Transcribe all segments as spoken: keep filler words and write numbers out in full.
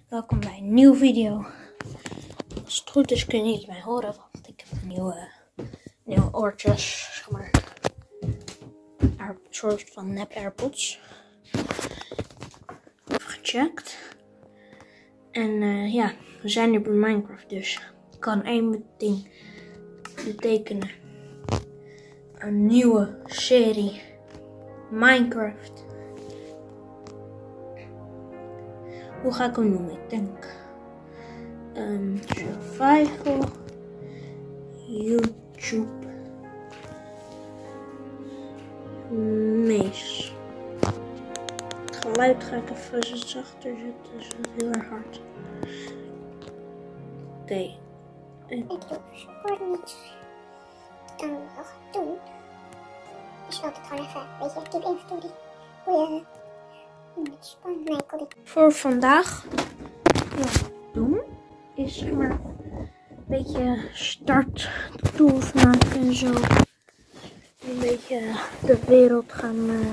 Welkom bij een nieuwe video. Als het goed is kun je niet mij horen, want ik heb nieuwe, nieuwe oortjes, zeg maar, een soort van nep AirPods. Even gecheckt. En uh, ja, we zijn nu bij Minecraft, dus ik kan één ding betekenen. Een nieuwe serie Minecraft. Hoe ga ik hem noemen? Ik denk um, survival YouTube Mees. Het geluid ga ik even zachter zetten, dus het is heel erg hard. Oké. Okay. Ik doe super niet. Dan wil ik doen. Is altijd gewoon even, weet je, keep inventory. Goeie. Nee, voor vandaag wat we doen is zeg maar een beetje start tools maken en zo. Een beetje de wereld gaan, uh,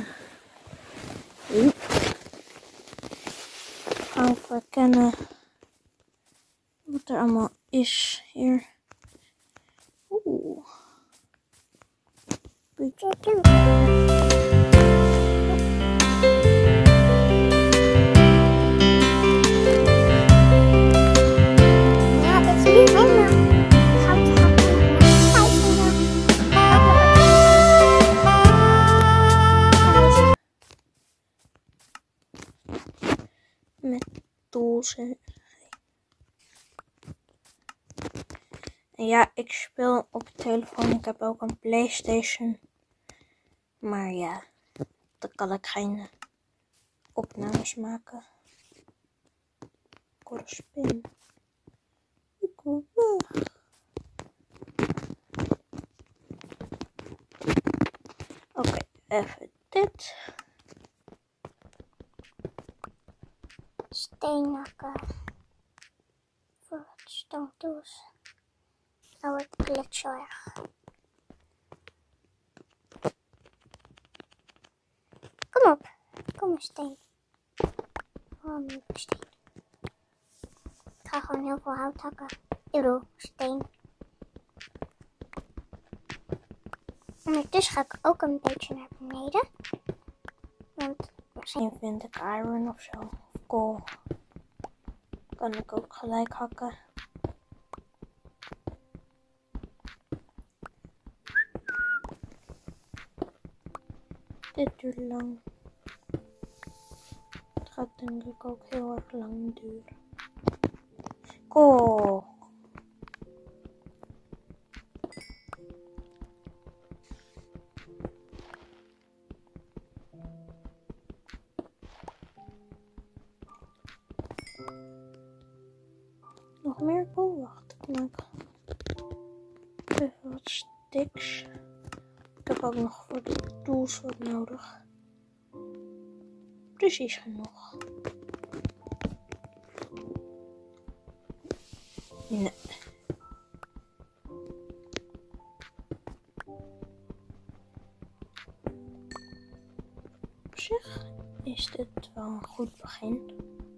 gaan verkennen wat er allemaal is hier. Oeh. Beetje met tools en... en ja, ik speel op de telefoon. Ik heb ook een PlayStation. Maar ja, dan kan ik geen opnames maken. Ik hoor een spin. Ik hoor weg. Oké, okay, even dit. Steenhakken. Voor het stoomtools. Oh, het klikt zo erg. Kom op. Kom maar, steen. Oh, mijn steen. Ik ga gewoon heel veel hout hakken. Ik bedoel, steen. Ondertussen ga ik ook een beetje naar beneden. Want misschien vind ik iron of zo. Of kool. Kan ik ook gelijk hakken. Dit duurt lang. Het gaat denk ik ook heel erg lang duren. Kool. Nog meer kool? Wacht, ik maak even wat sticks. Ik heb ook nog voor de tools wat nodig. Precies genoeg. Nee. Op zich is dit wel een goed begin.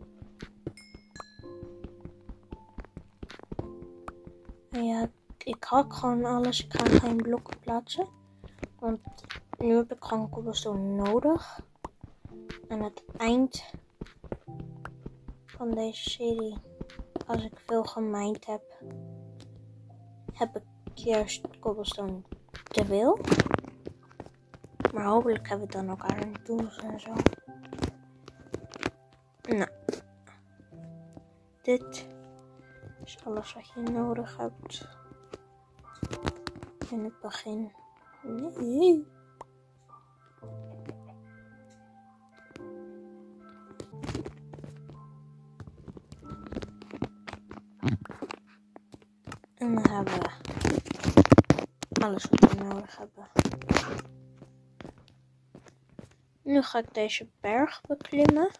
En ja, ik hak gewoon alles. Ik ga geen blokken plaatsen. Want nu heb ik gewoon cobblestone nodig. Aan het eind van deze serie, als ik veel gemined heb, heb ik juist cobblestone te veel. Maar hopelijk hebben we dan ook iron tools en zo. Nou, dit is alles wat je nodig hebt in het begin. Nee. En dan hebben we alles wat we nodig hebben. Nu ga ik deze berg beklimmen.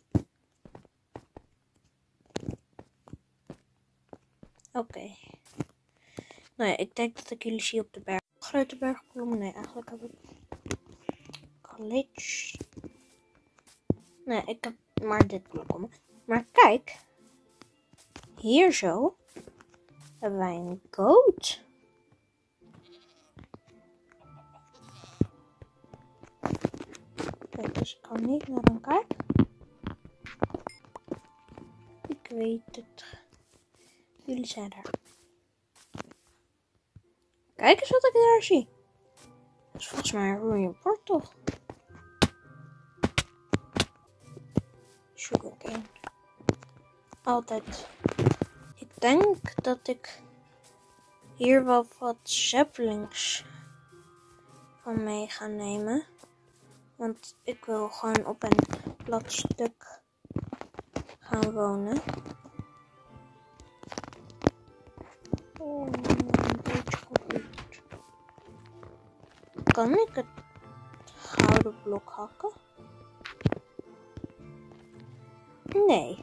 Oké. Okay. Nou ja, ik denk dat ik jullie zie op de berg. Grote bergklom. Nee, eigenlijk heb ik college. Nee, ik heb maar dit blok om. Maar kijk, hier zo hebben wij een goat. Kijk, dus ik kan niet naar hem kijken. Ik weet het. Jullie zijn er. Kijk eens wat ik daar zie. Dat is volgens mij een rode bord toch? Sugarcane. Altijd. Ik denk dat ik hier wel wat saplings van mee ga nemen. Want ik wil gewoon op een plat stuk gaan wonen. Oh, een beetje gebeurd. Kan ik het gouden blok hakken? Nee.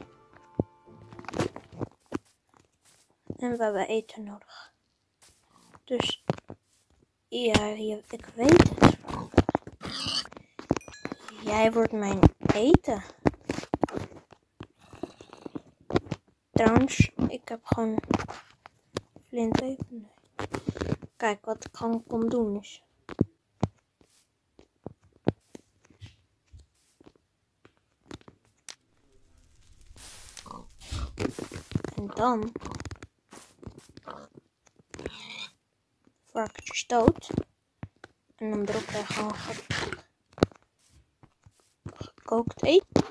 En we hebben eten nodig. Dus ja, ik weet het. Jij wordt mijn eten. Trouwens, ik heb gewoon flint even. Kijk, wat ik gewoon kon doen is. En dan varkentjes dood. En dan erop er gewoon ge gekookt eten.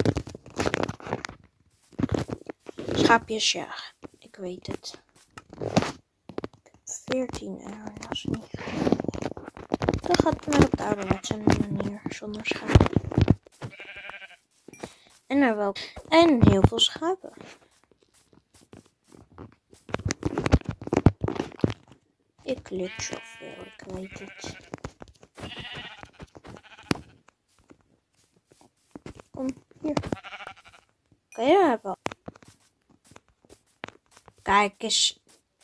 Schaapjes jagen. Ik weet het. Ik heb veertien euro. Dat is niet genoeg. Dan gaat het maar op de ouderwetse manier zonder schapen. En er wel. En heel veel schapen. Ik lik zoveel, ik weet het. Kom, hier. Oké, daar hebben we. Kijk eens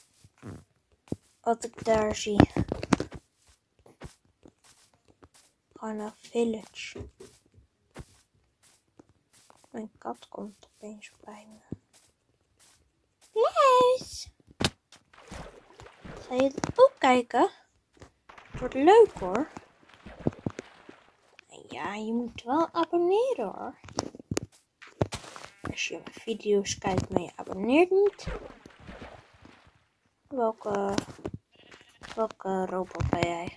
wat ik daar zie. Gewoon een village. Mijn kat komt opeens bij me. Yes! Ga je het ook kijken? Het wordt leuk hoor. En ja, je moet wel abonneren hoor. Als je mijn video's kijkt, maar je abonneert niet. Welke, welke robot ben jij?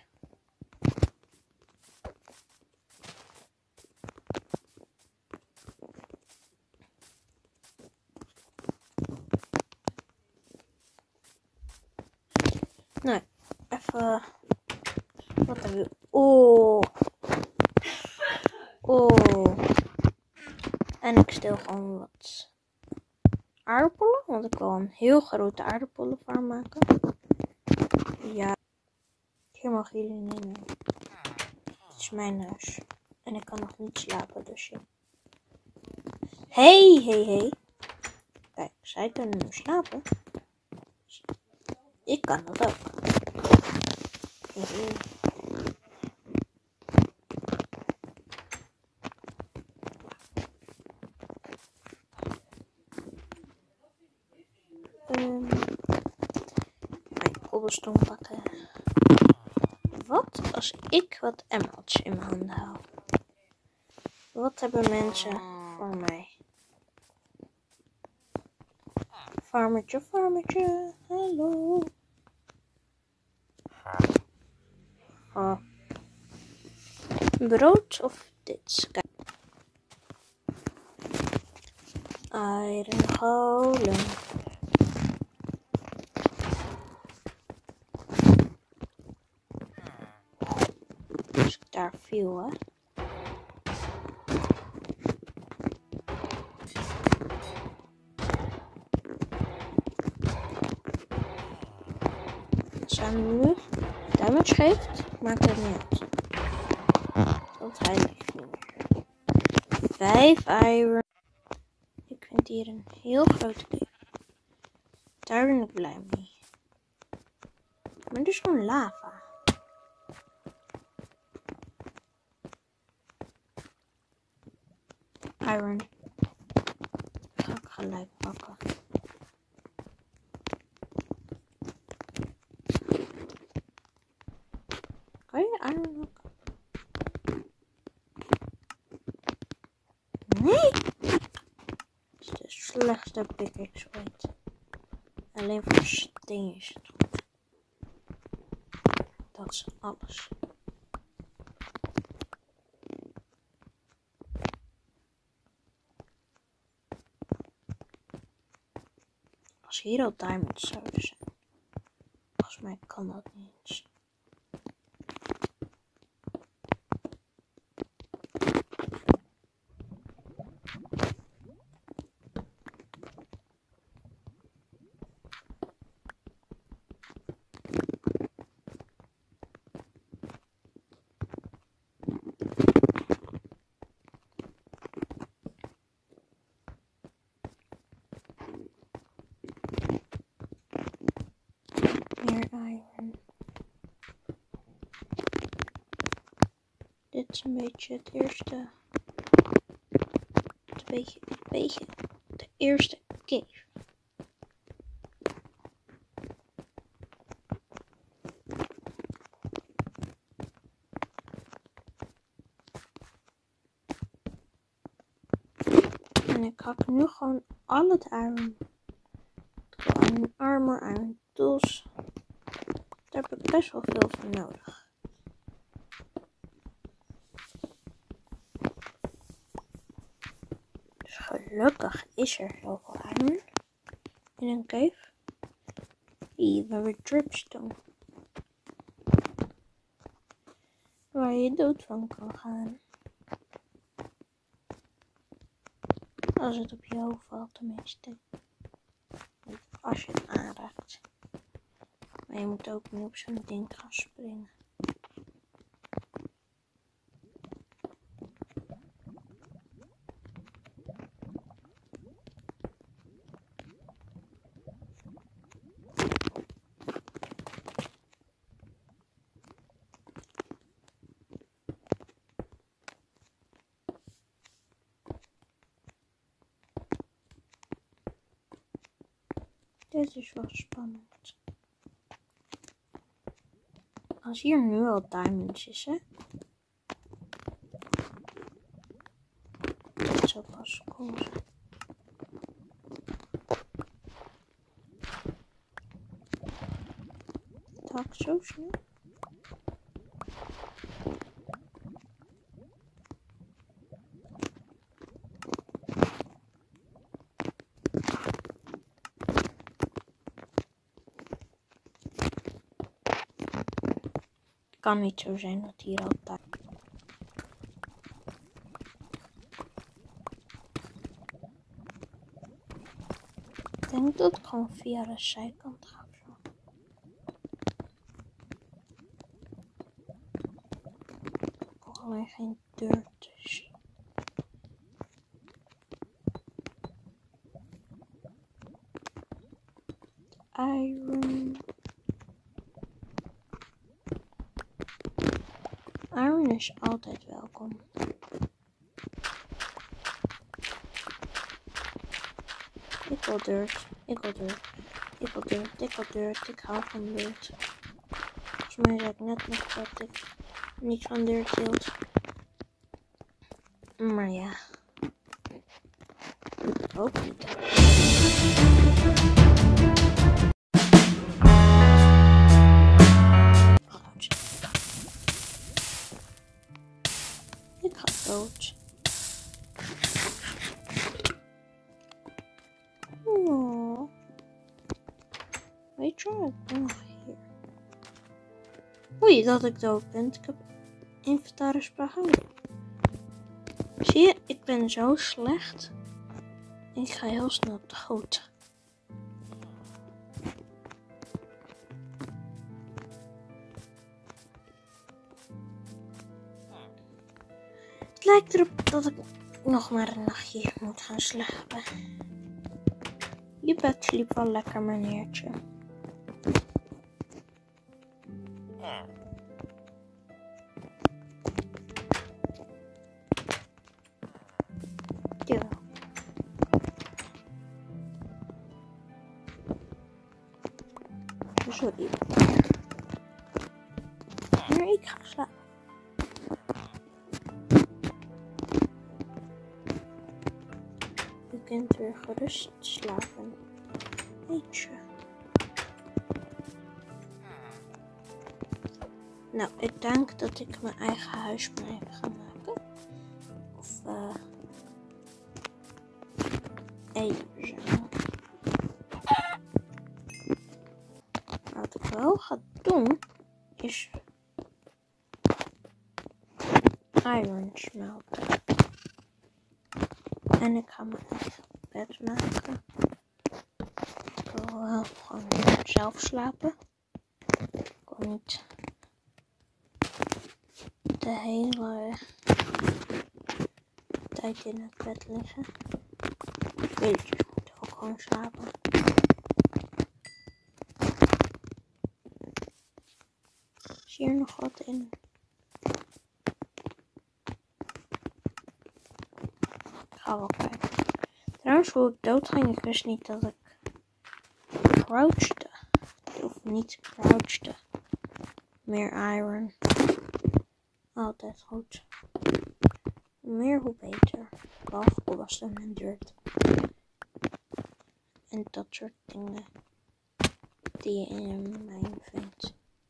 Nou, even. Wat hebben we? Oh. Oh. En ik stel gewoon wat aardappelen. Want ik wil een heel grote aardappellenfarm maken. Ja. Hier mogen jullie nemen. Het is mijn huis. En ik kan nog niet slapen, dus ja. Hey, hey, hey. Kijk, zij kunnen nu slapen. Ik kan dat ook. Hey. Um, mijn cobblestone pakken. Wat als ik wat emeralds in mijn handen hou? Wat hebben mensen voor mij? Farmertje, farmertje, hallo. Oh. Brood of dit? Kijk. Iron golem. Als ik daar viel, hè. Als hij nu damage geeft, maakt het niet uit. Want hij leeft niet meer. Vijf iron. Ik vind hier een heel grote cave. Daar ben ik blij mee. Maar er is gewoon lava. Iron. Ga ik gelijk pakken. is de slechtste pickaxe ooit. Alleen voor steen is het goed. Dat is alles. Als hier al diamonds zouden zijn. Volgens mij kan dat niet eens. Meer iron. Dit is een beetje het eerste. Het beetje, het beetje de eerste cave. En ik hak nu gewoon al het iron. Iron armor, iron tools. Daar heb ik best wel veel voor nodig. Dus gelukkig is er heel veel iron in een cave. Hier hebben we dripstone. Waar je dood van kan gaan. Als het op je hoofd valt tenminste. Als je het aanraakt. Maar je moet ook niet op zo'n ding gaan springen. Dit is wel spannend. Als hier nu al diamonds is, hè. Dat zou pas cool zijn. Dat haak ik zo snel. Het kan niet zo zijn dat hier altijd. Ik denk dat ik gewoon via de zijkant ga. Zo. Ik hoor alleen geen deur te zien. Iron. Iron is altijd welkom. Ik wil dirt, ik wil dirt, ik wil dirt, ik wil dirt, ik hou van dirt. Volgens mij zei ik net nog dat ik niet van dirt hield. Maar ja. Ook niet. Ik ga dood. Oh. Weet je wat? Ik ben nog hier. Oei, dat ik dood ben. Ik heb inventaris behouden. Zie je, ik ben zo slecht. Ik ga heel snel dood. Het lijkt erop dat ik nog maar een nachtje hier moet gaan slapen. Je bed sliep wel lekker, meneertje. Ja. Sorry. Maar ik ga slapen. Ik kunt weer gerust slapen. Eentje. Nou, ik denk dat ik mijn eigen huis maar even ga maken. Of uh, even zo. Wat ik wel ga doen is iron smelten. En ik ga mijn eigen bed maken. Ik wil wel gewoon zelf slapen. Ik wil niet de hele tijd in het bed liggen. Beetjes moeten ook gewoon slapen. Is hier nog wat in? Ik ga wel kijken. Trouwens, hoe ik dood ging, ik wist niet dat ik crouchte. Of niet crouchte. Meer iron. Altijd goed. Hoe meer, hoe beter. Behalve cobblestone en dirt. En dat soort dingen. Die je in een mijn vindt.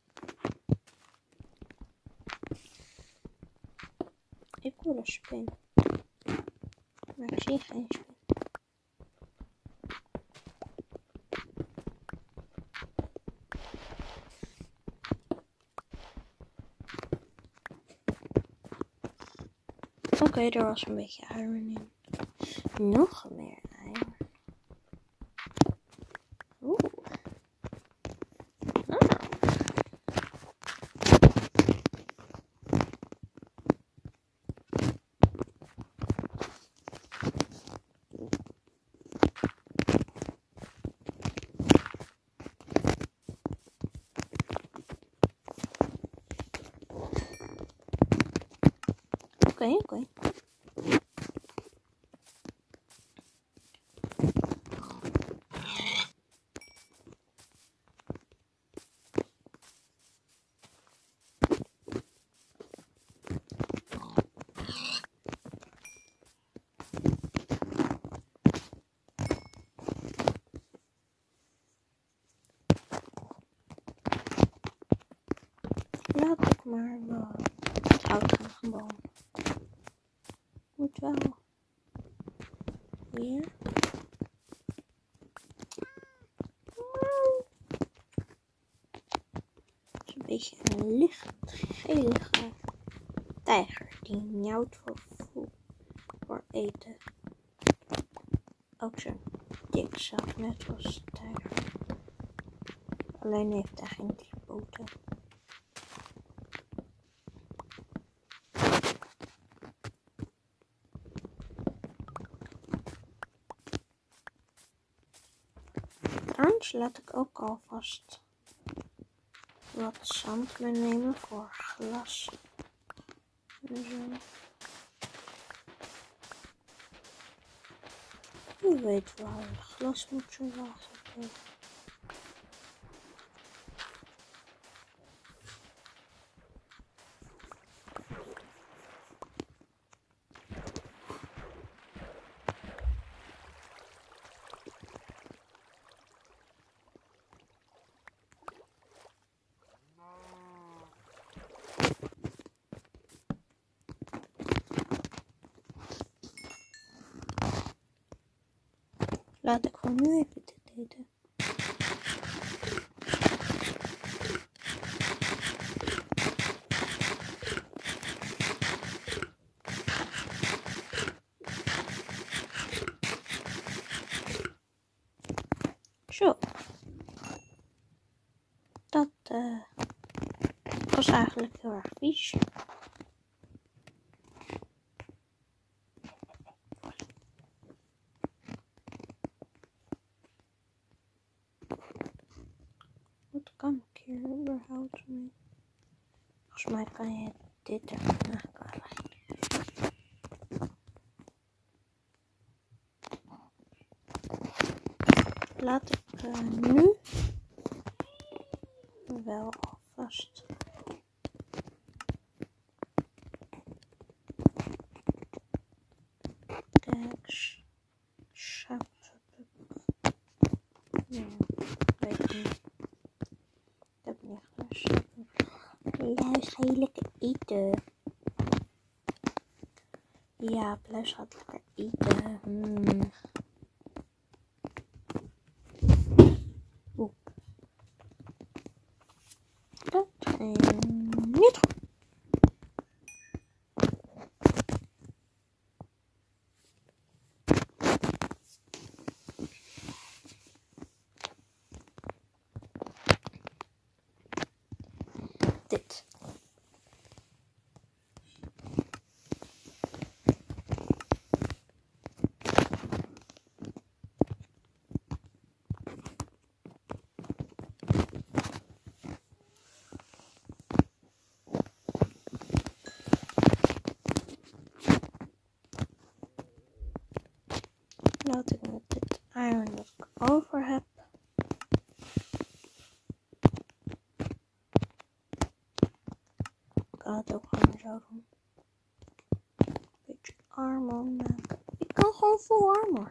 Ik wil een spin. Maar ik zie geen spin. Oké, okay, er was een beetje iron in. Nog meer iron. Oeh. Ah. Oké, okay, oké. Okay. Laat ik maar wel het hout gaan gebouwen. Moet wel. Hier. Het is een beetje een licht gelige tijger die njouwt voor, voor eten. Ook zo'n dik zak, net als de tijger. Alleen heeft hij geen drie poten. Trouwens laat ik ook alvast wat zand meenemen voor glas. En zo. Je weet wel, glas moet zo water hebben. Laat ik voor nu even dit eten. Zo. Dat uh, was eigenlijk heel erg vies. Wat kan ik hier überhaupt mee? Volgens mij kan je dit er eigenlijk wel leggen. Laat ik uh, nu wel alvast Keks, ga je lekker eten? Ja, Pluis gaat lekker eten. Hmm. Oeh. Dat ging niet goed. Dit. Laat ik met dit iron dat ik over heb. Ik kan het ook gewoon zo doen. Beetje armor maken. Ik kan gewoon full armor.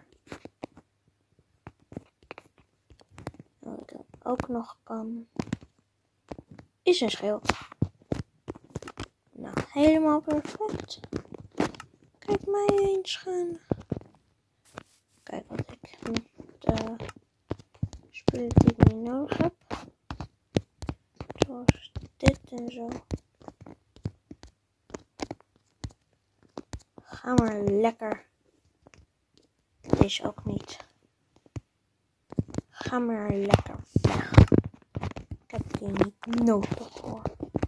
Wat ik dan ook nog kan, is een schild. Nou, helemaal perfect. Kijk mij eens gaan. Kijk wat ik met de spullen die ik niet nodig heb. Zoals dit en zo. Ga maar lekker. Deze ook niet. Ga maar lekker weg. Ik heb die niet nodig hoor.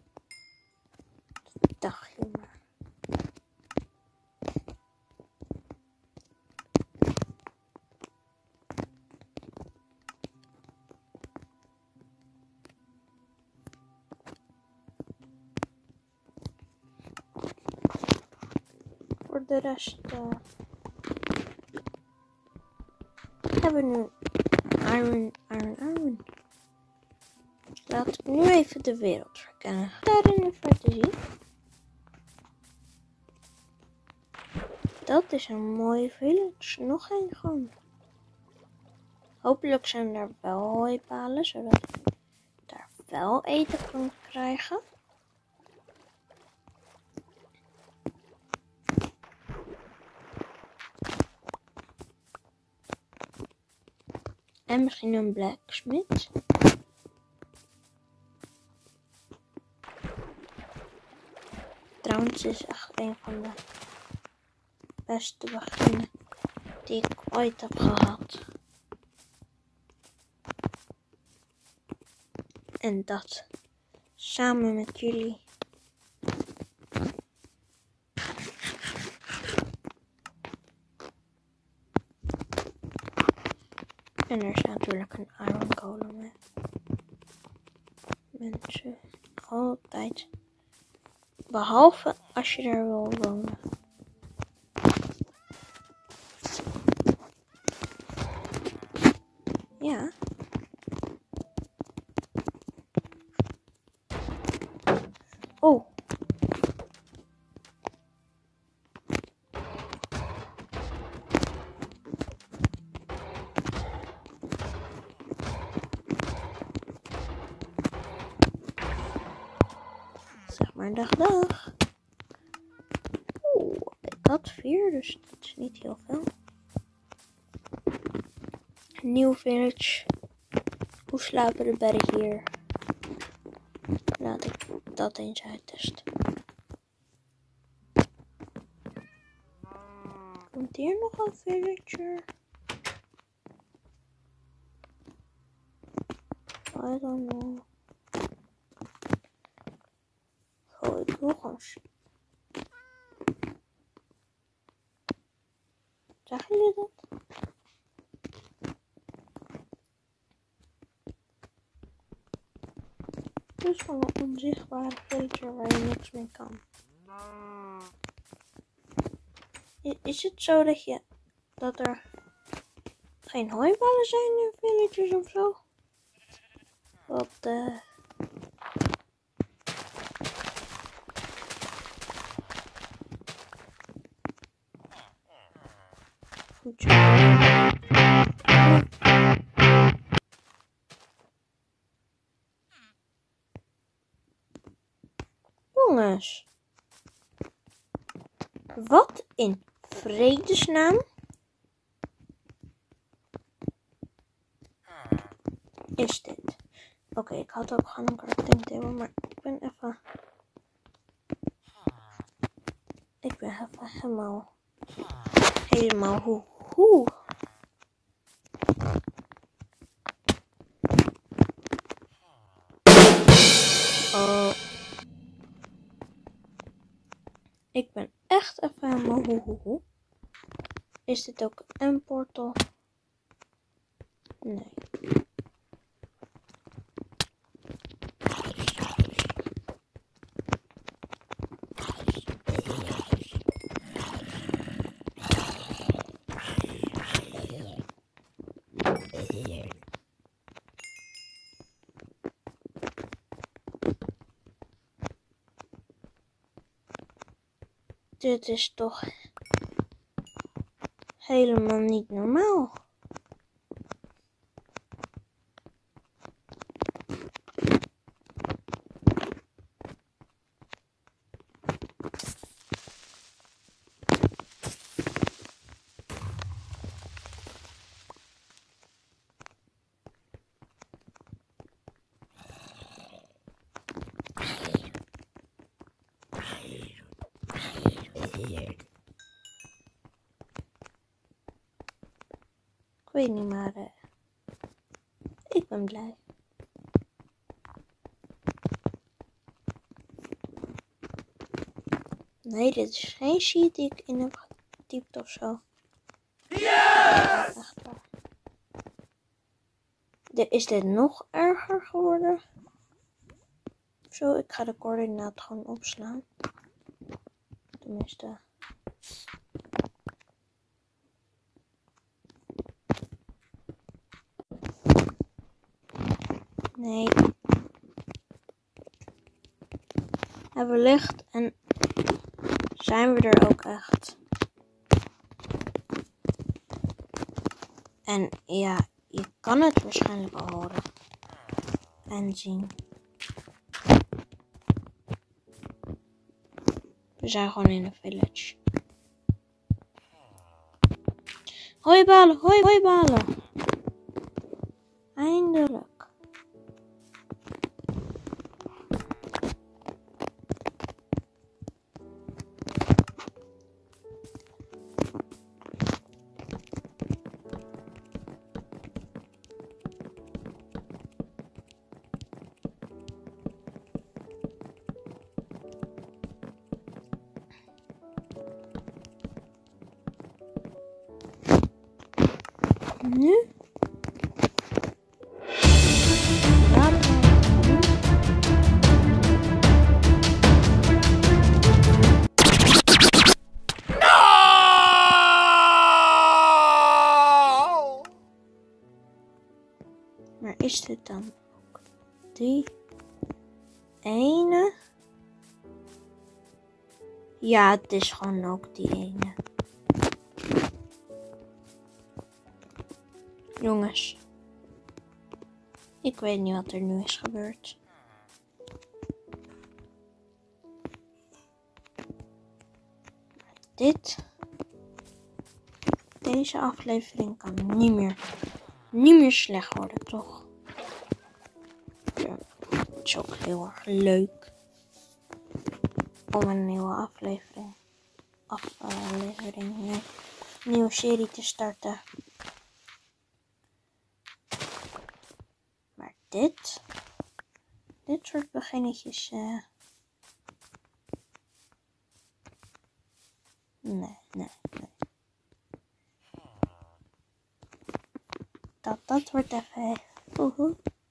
Dacht je maar. Voor de rest uh, hebben we nu iron, iron, iron. Laat ik nu even de wereld verkennen. Daar in de verte zie. Dat is een mooie village. Nog een gewoon. Hopelijk zijn er wel hooipalen, zodat ik daar wel eten kan krijgen. En misschien een blacksmith. Trouwens is echt een van de beste beginnen die ik ooit heb gehad. En dat samen met jullie. En er is natuurlijk een iron golem. Hè. Mensen altijd. Behalve als je er wil wonen. Ja. Oh. Zeg maar dag dag. Oeh, ik had vier, dus dat is niet heel veel. Nieuw village. Hoe slapen de bergen hier? Laat ik dat eens uittesten. Komt hier nog een villager? I don't know. Oh, ik wil gewoon. Zagen jullie dat? Het is gewoon een onzichtbare villager waar je niks mee kan. Is het zo dat je dat er geen hooiballen zijn in villagers of zo? Wat de... Goed zo. Jongens. Wat in vredesnaam is dit? Oké, okay, ik had ook gewoon een crafting table, maar ik ben even... Ik ben even helemaal... Helemaal hoe... hoe. Oh. Ik ben echt even helemaal hoe hoe hoe. Is dit ook een portal? Nee. Dit is toch helemaal niet normaal. Ik weet niet, maar uh, ik ben blij. Nee, dit is geen sheet die ik in heb getypt of zo. Ja! Echt waar. De, is dit nog erger geworden? Zo, ik ga de coördinaat gewoon opslaan. Tenminste. Nee. Hebben we licht en zijn we er ook echt. En ja, je kan het waarschijnlijk al horen. En zien. We zijn gewoon in een village. Hoi balen, hoi, hoi balen. Eindelijk. Nu? Maar is dit dan ook die ene? Ja, het is gewoon ook die ene. Jongens, ik weet niet wat er nu is gebeurd. Dit, deze aflevering kan niet meer, niet meer slecht worden, toch? Ja, het is ook heel erg leuk om een nieuwe aflevering, aflevering, nee, nieuwe serie te starten. Maar dit, dit soort beginnetjes, uh, nee, nee, nee. Dat, dat wordt even, oehoe.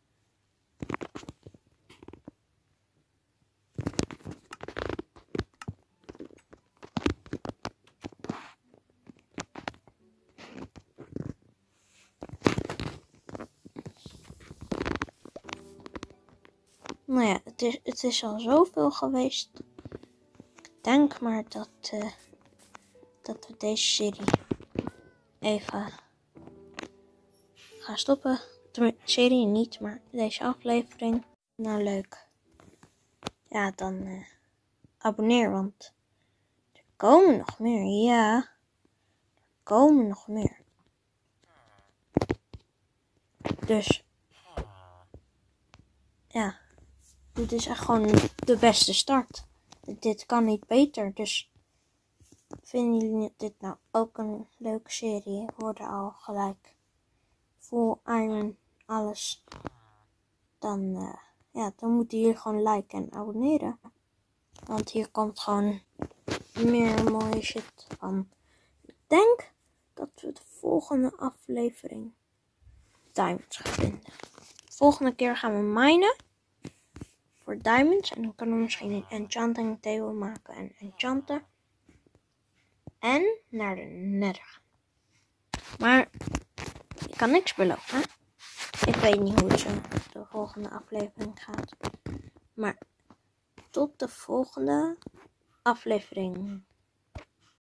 Nou ja, het is, het is al zoveel geweest. Ik denk maar dat, uh, dat we deze serie even gaan stoppen. De serie niet, maar deze aflevering. Nou leuk. Ja, dan uh, abonneer, want er komen nog meer. Ja, er komen nog meer. Dus ja, dit is echt gewoon de beste start. Dit kan niet beter. Dus vinden jullie dit nou ook een leuke serie? Worden al gelijk full iron alles. Dan, uh, ja, dan moeten jullie gewoon liken en abonneren. Want hier komt gewoon meer mooie shit van. Ik denk dat we de volgende aflevering diamonds gaan vinden. De volgende keer gaan we minen voor diamonds. En dan kunnen we misschien een enchanting table maken en enchanten. En naar de nether gaan. Maar ik kan niks beloven. Ik weet niet hoe het zo de volgende aflevering gaat. Maar tot de volgende aflevering.